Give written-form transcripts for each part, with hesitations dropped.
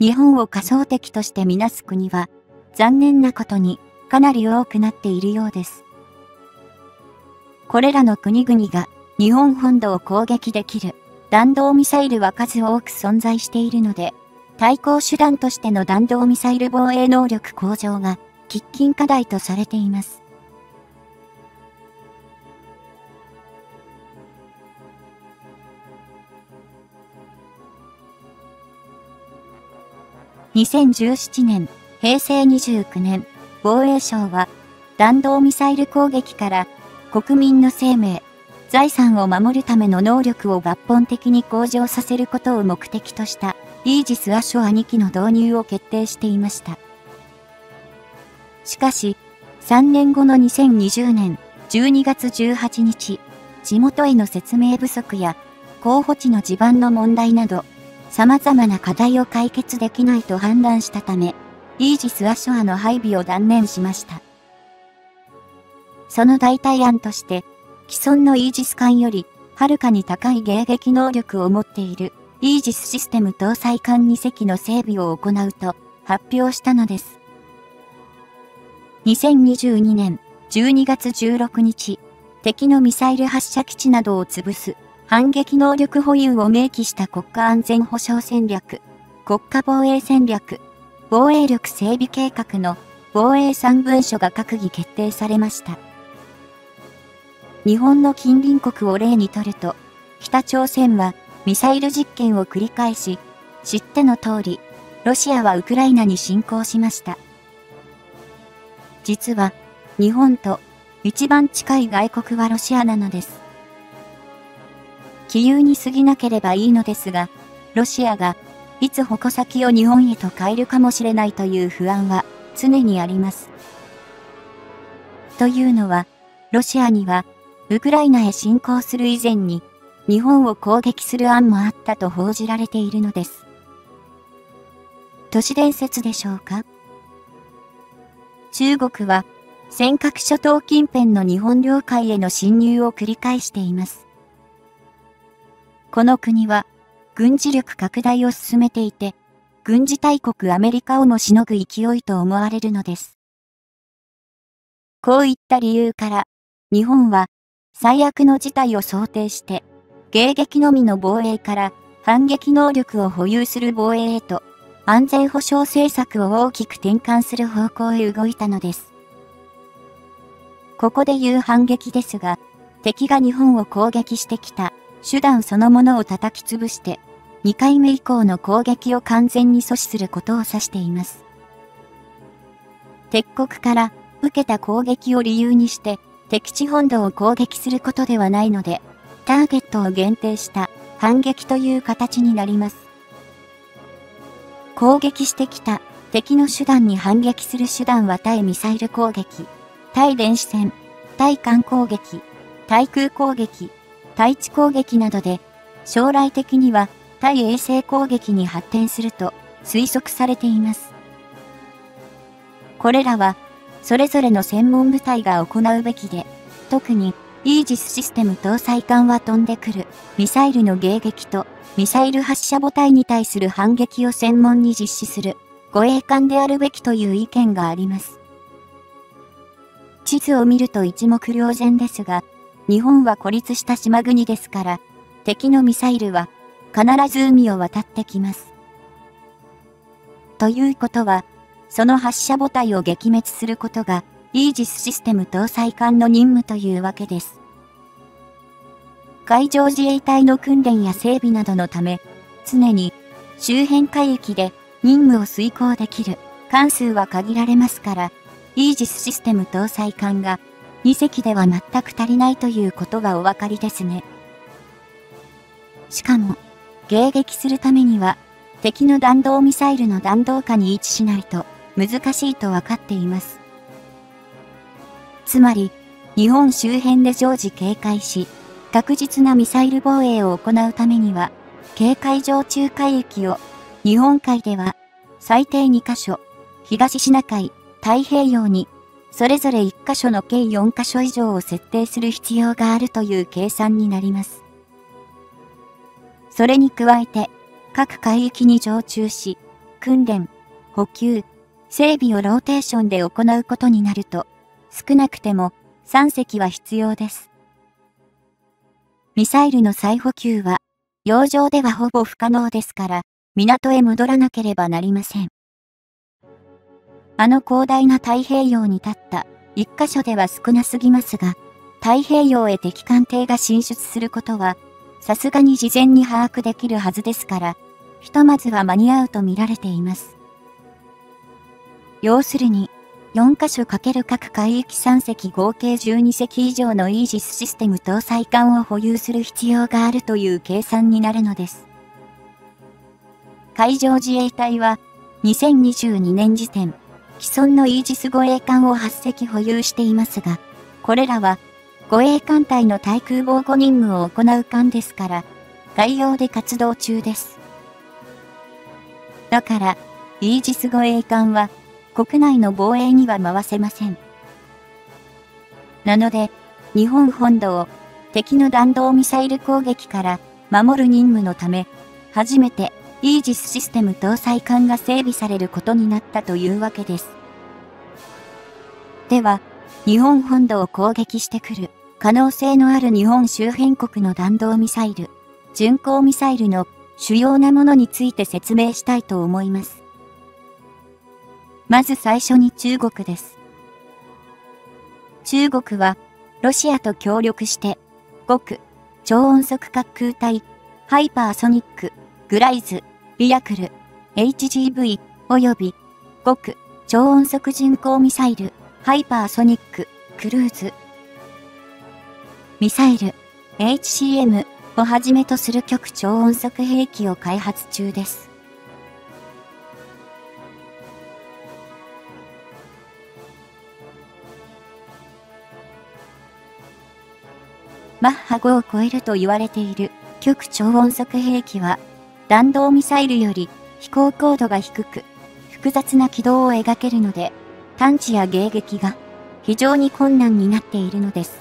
日本を仮想敵としてみなす国は、残念なことにかなり多くなっているようです。これらの国々が日本本土を攻撃できる弾道ミサイルは数多く存在しているので、対抗手段としての弾道ミサイル防衛能力向上が喫緊課題とされています。2017年、平成29年、防衛省は弾道ミサイル攻撃から国民の生命、財産を守るための能力を抜本的に向上させることを目的としたイージス・アショア2機の導入を決定していました。しかし、3年後の2020年12月18日、地元への説明不足や候補地の地盤の問題など、様々な課題を解決できないと判断したため、イージス・アショアの配備を断念しました。その代替案として、既存のイージス艦より、はるかに高い迎撃能力を持っている、イージスシステム搭載艦2隻の整備を行うと発表したのです。2022年12月16日、敵のミサイル発射基地などを潰す反撃能力保有を明記した国家安全保障戦略、国家防衛戦略、防衛力整備計画の防衛3文書が閣議決定されました。日本の近隣国を例にとると、北朝鮮はミサイル実験を繰り返し、知っての通り、ロシアはウクライナに侵攻しました。実は、日本と一番近い外国はロシアなのです。杞憂に過ぎなければいいのですが、ロシアがいつ矛先を日本へと変えるかもしれないという不安は常にあります。というのは、ロシアには、ウクライナへ侵攻する以前に、日本を攻撃する案もあったと報じられているのです。都市伝説でしょうか？中国は、尖閣諸島近辺の日本領海への侵入を繰り返しています。この国は、軍事力拡大を進めていて、軍事大国アメリカをもしのぐ勢いと思われるのです。こういった理由から、日本は、最悪の事態を想定して、迎撃のみの防衛から反撃能力を保有する防衛へと安全保障政策を大きく転換する方向へ動いたのです。ここで言う反撃ですが、敵が日本を攻撃してきた手段そのものを叩き潰して、2回目以降の攻撃を完全に阻止することを指しています。敵国から受けた攻撃を理由にして、敵地本土を攻撃することではないので、ターゲットを限定した反撃という形になります。攻撃してきた敵の手段に反撃する手段は対ミサイル攻撃、対電子戦、対艦攻撃、対空攻撃、対地攻撃などで、将来的には対衛星攻撃に発展すると推測されています。これらは、それぞれの専門部隊が行うべきで、特に、イージスシステム搭載艦は飛んでくる、ミサイルの迎撃と、ミサイル発射母体に対する反撃を専門に実施する、護衛艦であるべきという意見があります。地図を見ると一目瞭然ですが、日本は孤立した島国ですから、敵のミサイルは、必ず海を渡ってきます。ということは、その発射母体を撃滅することが、イージスシステム搭載艦の任務というわけです。海上自衛隊の訓練や整備などのため、常に周辺海域で任務を遂行できる艦数は限られますから、イージスシステム搭載艦が2隻では全く足りないということがお分かりですね。しかも、迎撃するためには、敵の弾道ミサイルの弾道下に位置しないと、難しいと分かっています。つまり、日本周辺で常時警戒し、確実なミサイル防衛を行うためには、警戒上中海域を、日本海では、最低2カ所、東シナ海、太平洋に、それぞれ1カ所の計4カ所以上を設定する必要があるという計算になります。それに加えて、各海域に常駐し、 訓練、補給、整備をローテーションで行うことになると、少なくても3隻は必要です。ミサイルの再補給は、洋上ではほぼ不可能ですから、港へ戻らなければなりません。あの広大な太平洋に立った一箇所では少なすぎますが、太平洋へ敵艦艇が進出することは、さすがに事前に把握できるはずですから、ひとまずは間に合うと見られています。要するに、4カ所×各海域3隻合計12隻以上のイージスシステム搭載艦を保有する必要があるという計算になるのです。海上自衛隊は、2022年時点、既存のイージス護衛艦を8隻保有していますが、これらは、護衛艦隊の対空防護任務を行う艦ですから、外洋で活動中です。だから、イージス護衛艦は、国内の防衛には回せません。なので、日本本土を敵の弾道ミサイル攻撃から守る任務のため、初めてイージスシステム搭載艦が整備されることになったというわけです。では、日本本土を攻撃してくる可能性のある日本周辺国の弾道ミサイル、巡航ミサイルの主要なものについて説明したいと思います。まず最初に中国です。中国は、ロシアと協力して、極、超音速滑空体、ハイパーソニック、グライズ、リヤクル、HGV、及び、極、超音速巡航ミサイル、ハイパーソニック、クルーズ、ミサイル、HCM をはじめとする極超音速兵器を開発中です。マッハ5を超えると言われている極超音速兵器は、弾道ミサイルより飛行高度が低く、複雑な軌道を描けるので、探知や迎撃が非常に困難になっているのです。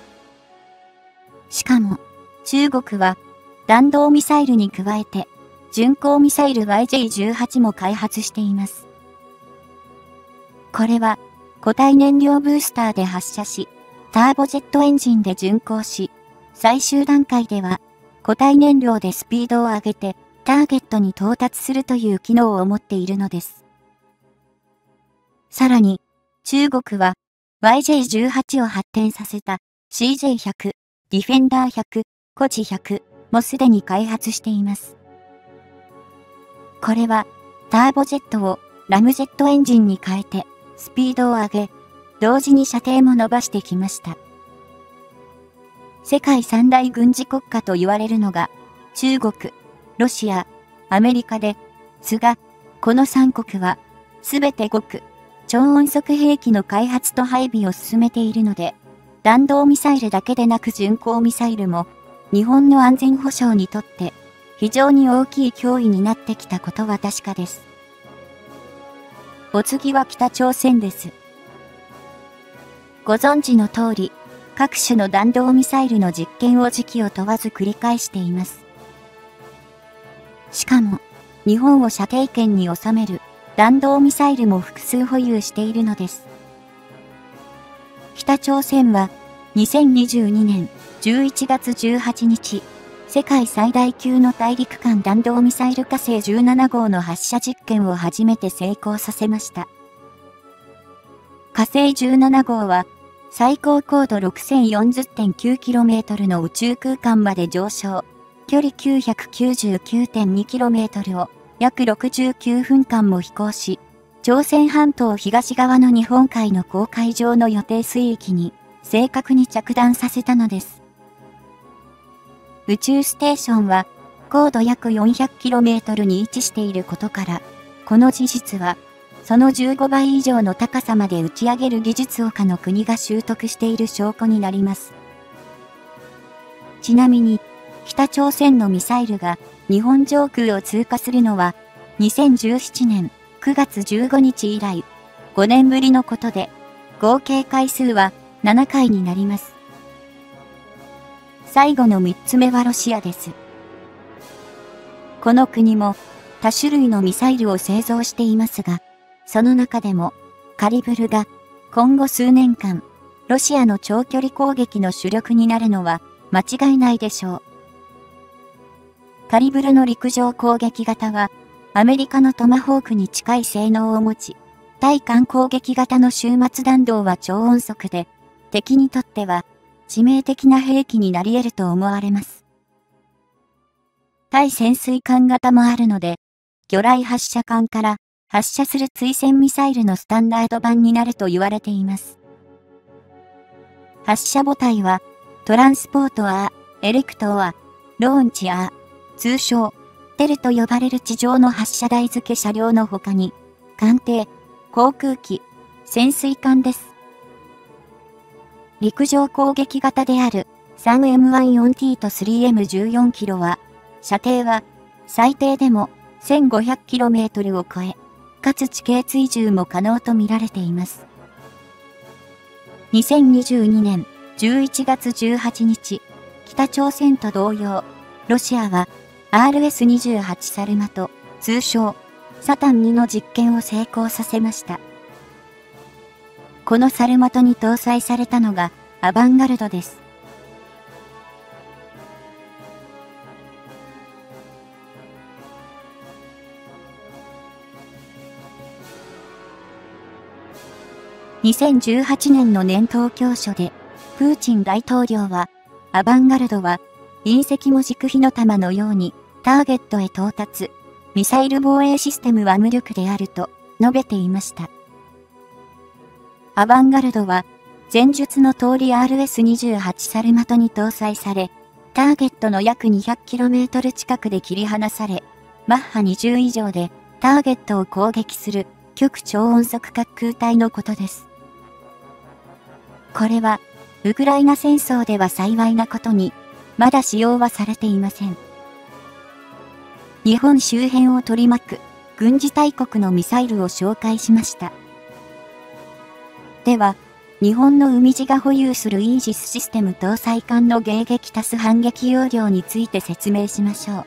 しかも、中国は弾道ミサイルに加えて、巡航ミサイル YJ-18 も開発しています。これは、固体燃料ブースターで発射し、ターボジェットエンジンで巡航し、最終段階では固体燃料でスピードを上げてターゲットに到達するという機能を持っているのです。さらに、中国は YJ-18 を発展させた CJ-100、ディフェンダー100、コジ100もすでに開発しています。これはターボジェットをラムジェットエンジンに変えてスピードを上げ、同時に射程も伸ばしてきました。世界三大軍事国家と言われるのが、中国、ロシア、アメリカですが、この3国は、すべて極、超音速兵器の開発と配備を進めているので、弾道ミサイルだけでなく巡航ミサイルも、日本の安全保障にとって、非常に大きい脅威になってきたことは確かです。お次は北朝鮮です。ご存知の通り、各種の弾道ミサイルの実験を時期を問わず繰り返しています。しかも、日本を射程圏に収める弾道ミサイルも複数保有しているのです。北朝鮮は、2022年11月18日、世界最大級の大陸間弾道ミサイル火星17号の発射実験を初めて成功させました。火星17号は、最高高度 6040.9km の宇宙空間まで上昇、距離 999.2km を約69分間も飛行し、朝鮮半島東側の日本海の公海上の予定水域に正確に着弾させたのです。宇宙ステーションは高度約 400km に位置していることから、この事実は、その15倍以上の高さまで打ち上げる技術を他の国が習得している証拠になります。ちなみに、北朝鮮のミサイルが日本上空を通過するのは、2017年9月15日以来、5年ぶりのことで、合計回数は7回になります。最後の3つ目はロシアです。この国も、 多種類のミサイルを製造していますが、その中でも、カリブルが今後数年間、ロシアの長距離攻撃の主力になるのは間違いないでしょう。カリブルの陸上攻撃型は、アメリカのトマホークに近い性能を持ち、対艦攻撃型の終末弾道は超音速で、敵にとっては致命的な兵器になり得ると思われます。対潜水艦型もあるので、魚雷発射管から発射する追戦ミサイルのスタンダード版になると言われています。発射母体は、トランスポートアー、エレクトアー、ローンチアー、通称、テルと呼ばれる地上の発射台付け車両の他に、艦艇、航空機、潜水艦です。陸上攻撃型である 3M14T と 3M14 キロは、射程は最低でも 1500km を超え、かつ地形追従も可能と見られています。2022年11月18日、北朝鮮と同様、ロシアは RS-28 サルマト、通称サタン2の実験を成功させました。このサルマトに搭載されたのがアバンガルドです。2018年の年頭教書で、プーチン大統領は、アバンガルドは、隕石も軸火の玉のように、ターゲットへ到達、ミサイル防衛システムは無力であると述べていました。アバンガルドは、前述の通り RS-28 サルマトに搭載され、ターゲットの約 200km 近くで切り離され、マッハ20以上でターゲットを攻撃する極超音速滑空体のことです。これは、ウクライナ戦争では幸いなことに、まだ使用はされていません。日本周辺を取り巻く軍事大国のミサイルを紹介しました。では、日本の海自が保有するイージスシステム搭載艦の迎撃多数反撃容量について説明しましょう。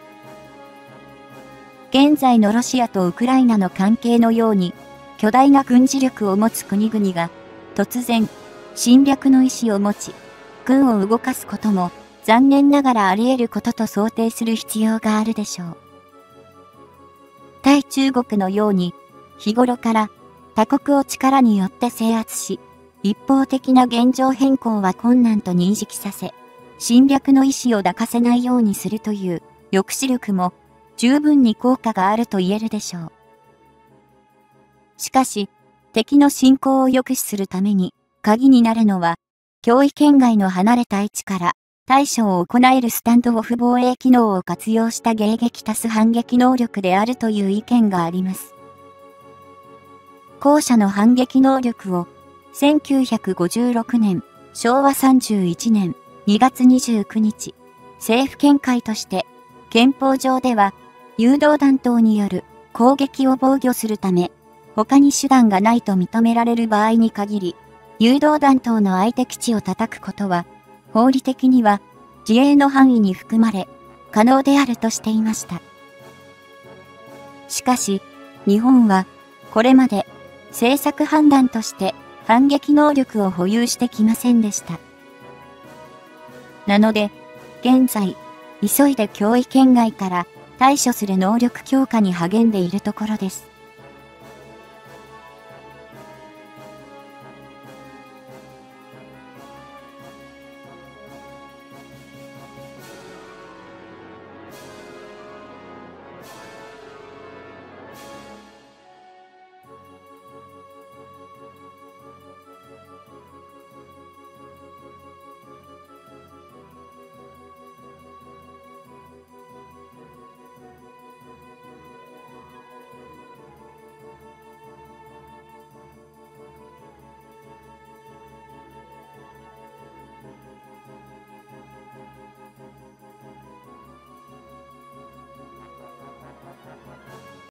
現在のロシアとウクライナの関係のように、巨大な軍事力を持つ国々が、突然、侵略の意思を持ち、軍を動かすことも、残念ながらあり得ることと想定する必要があるでしょう。対中国のように、日頃から他国を力によって制圧し、一方的な現状変更は困難と認識させ、侵略の意思を抱かせないようにするという抑止力も十分に効果があると言えるでしょう。しかし、敵の侵攻を抑止するために鍵になるのは、脅威圏外の離れた位置から対処を行えるスタンドオフ防衛機能を活用した迎撃多数反撃能力であるという意見があります。後者の反撃能力を1956年、昭和31年2月29日、政府見解として、憲法上では、誘導弾頭による攻撃を防御するため、他に手段がないと認められる場合に限り、誘導弾頭の相手基地を叩くことは、法理的には自衛の範囲に含まれ、可能であるとしていました。しかし、日本は、これまで、政策判断として、反撃能力を保有してきませんでした。なので、現在、急いで脅威圏外から対処する能力強化に励んでいるところです。